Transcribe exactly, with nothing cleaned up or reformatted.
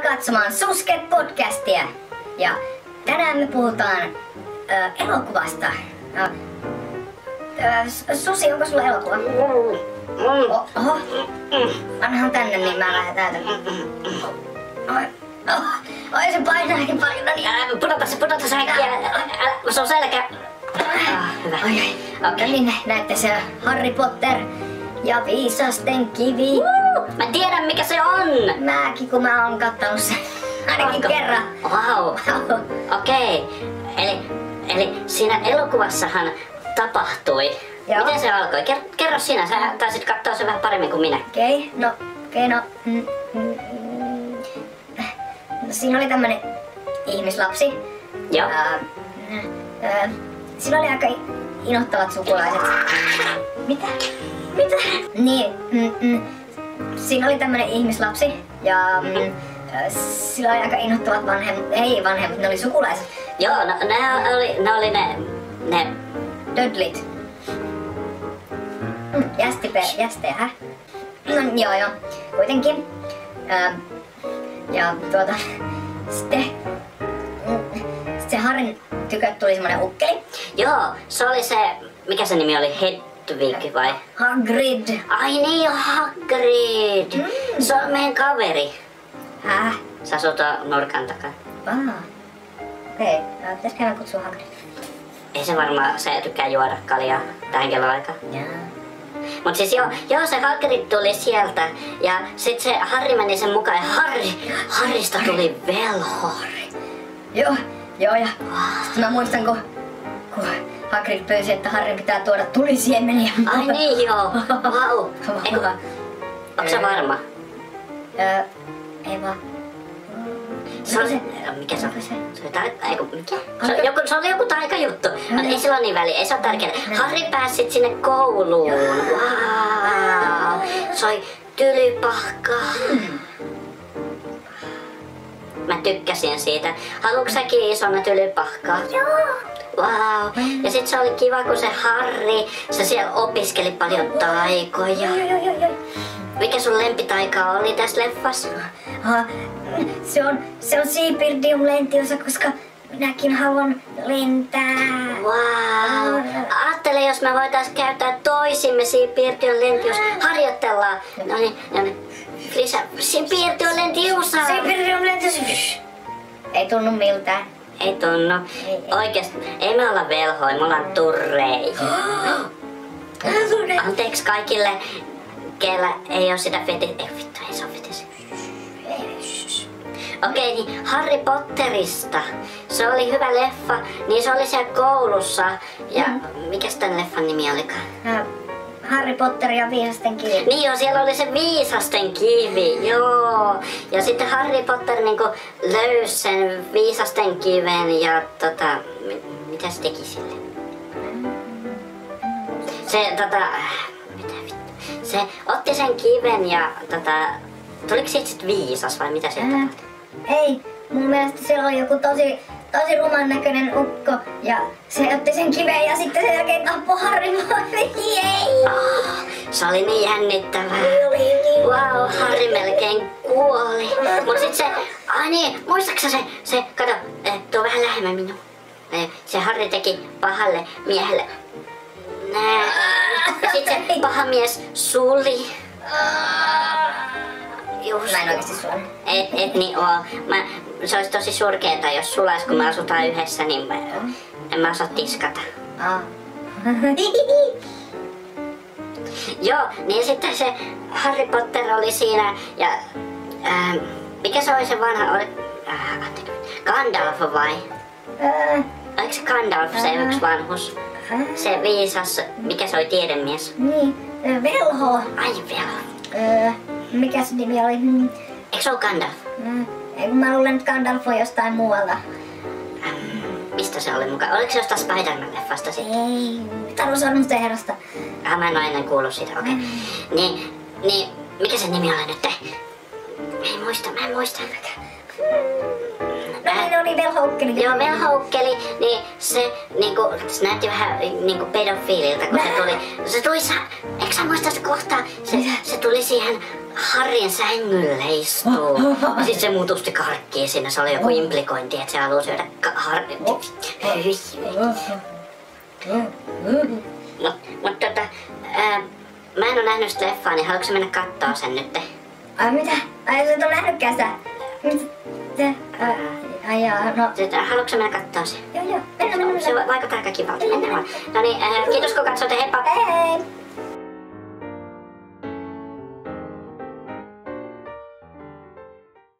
katsomaan Suske-podcastia. Ja tänään me puhutaan ö, elokuvasta. No, ö, Susi, onko sulla elokuva? Oh, oho. Annahan tänne, niin mä lähden täältä. Oi, oh, oi se painaakin paljon. No niin, älä pudota se, pudota se äkkiä. Älä, se on selkä. Ah, hyvä. Oi, oi. Okei, niin näette se Harry Potter ja viisasten kivi. Uh, mä tiedän mikä se on! Mäkin, kun mä oon kattonut sen ainakin Onko? kerran. Wow. wow. Okei. Okay. Eli, eli siinä elokuvassahan tapahtui. Joo. Miten se alkoi? Kerro, kerro sinä, sä taisit katsoa sen vähän paremmin kuin minä. Okei, okay, no, okei, okay, no, mm, mm, mm, no... Siinä oli tämmönen ihmislapsi. Joo. Uh, uh, siinä oli aika inhottavat sukulaiset. Mitä? Mitä? Niin, mm, mm, siinä oli tämmönen ihmislapsi ja mm, sillä oli aika inhottavat vanhemmat, ei vanhemmat, ne oli sukulaiset. Joo, no, ne oli ne, oli ne, ne... Dudleyt. Mm, jästipe, jästejä. No joo joo, kuitenkin. Ää, ja tuota, sitten mm, se Harryn tykö tuli semmonen ukkeli. Joo, se oli se, mikä se nimi oli, Hedwig vai? Hagrid. Ai niin, Hagrid. Mm. Se on meidän kaveri. Häh? Se asuu tuon nurkan takana. Ah. Okei, okay. Pitäisikö hän kutsua Hagrid? Ei se varmaan, se tykkää juoda kaljaa tähän kelloaikaan. Jaa. Mut siis joo, joo, se Hagrid tuli sieltä ja sit se Harry meni sen mukaan ja Harry, Harrysta tuli velhori. Joo, joo ja sitten mä muistan kun, kun Hagrid pyysi, että Harry pitää tuoda tulisiemeniä. Ai niin joo, vau. Eiku, onks sä varma? Öö, ei vaan. Se oli se, mikä se on? Se oli taika, eiku, mikä? Se oli joku, se oli joku taikajuttu, mutta ei sillä ole niin väliä, ei se ole tärkeää. Harry pääsi sit sinne kouluun, wow. Se oli Tylypahka. Mä tykkäsin siitä. Haluatko säkin isona Tylypahkaa? Joo. Wow. Ja sit se oli kiva, kun se Harry, se siellä opiskeli paljon taikoja. Joo, joo, joo, joo. Mikä sun lempitaika oli tässä leffassa? Ah, se on, se on Siipirdium lentiosa, koska minäkin haluan lentää. Wow. Ajattele, jos me voitais käyttää toisimme Siipirdium lentiosa. Harjoitellaan. No niin, no niin. Lisä, Siipirdium lentiosa. Siipirdium lentiosa. Ei tunnu miltään. Ei tunnu. Ei, ei. Oikeesti, ei me olla velhoja, me ollaan turreja. Anteeksi kaikille, kellä ei oo sitä feti... Ei vittu, ei se oo fetis. Okei, okay, niin Harry Potterista. Se oli hyvä leffa, niin se oli siellä koulussa. Ja mm. mikäs tän leffan nimi olikaan? Äh, Harry Potter ja viisasten kivi. Niin joo, siellä oli se viisasten kivi, joo. Ja sitten Harry Potter niinku löysi sen viisasten kiven ja tota... Mitä se teki sille? Se tota... Mitä vittu? Se otti sen kiven ja tota... Tuliko siitä sit viisas vai mitä siitä äh, tapahtui? Ei, mun mielestä siellä oli joku tosi, tosi ruman näköinen ukko ja se otti sen kiven ja sitten sen jälkeen tappoi Harry. Ei! Oh, se oli niin jännittävää. Oli niin. Wow, Harry melkein kuoli. Mut sit se, ai niin, muistaksä se, se, kato, tuo vähän lähemmän minua. Se Harry teki pahalle miehelle. Nää. Ja sit se paha mies suli. Just. Mä en oikeesti sulle. Et, et niin oo. Mä, se olisi tosi surkeeta, jos sulais, kun me asutaan yhdessä, niin mä, en mä osaa tiskata. Ah. Joo, niin sitten se Harry Potter oli siinä ja... Ää, mikä se oli se vanha? Oli, ää, Gandalf vai? Äh. Oliko se Gandalf se äh. yksi vanhus? Äh. Se viisas, mikä se oli tiedemies? Niin, äh, velho. Ai velho. Äh, mikä se nimi oli? Eikö se ole Gandalf? Äh, ei kun mä luulen, että Gandalf on jostain muualta. Ähm, mistä se oli mukaan? Oliko se jostain Spider-Man-leffasta sitten? Ei, Taru Sormusten herrasta. Ah, mä en ole ennen kuullut siitä, okei. Okay. Mm. Niin, niin, mikä se nimi oli nyt? Mä en muista, mä en muista. No niin, oli velhoukkeli. Joo, velhoukkeli, niin se, niinku, se näytti vähän niinku pedofiililta, kun se tuli. Se tuli, sa, eikö sä muistaa se kohtaa? Se, se tuli siihen Harrin sängylle istuu. Ja sit se mutusti karkkiin siinä. Se oli joku implikointi, että se haluaa syödä Harrin. Mut, mut tota, ää, mä en oo nähnyt sitä leffaa, niin haluatko mennä kattoo sen nyt? Ai mitä? Ai sä et oo nähnytkään sitä? Mitä? Ai jaa, no... Sitten, haluatko mennä kattoo sen? Joo joo, mennään mennään. Se vaikuttaa aika kivalta. Mennään vaan. No niin, ää, kiitos kun katsoitte, heippa! Hei hei!